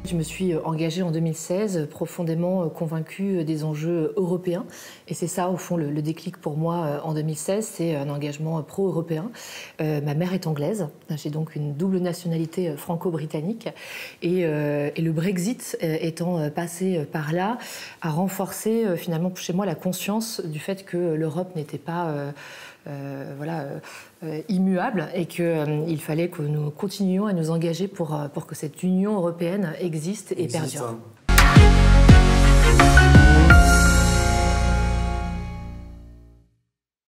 Je me suis engagée en 2016, profondément convaincue des enjeux européens. Et c'est ça, au fond, le déclic pour moi en 2016, c'est un engagement pro-européen. Ma mère est anglaise, j'ai donc une double nationalité franco-britannique. Et le Brexit étant passé par là, a renforcé finalement chez moi la conscience du fait que l'Europe n'était pas immuable et qu'il fallait que nous continuions à nous engager pour que cette Union européenne existe et perdure.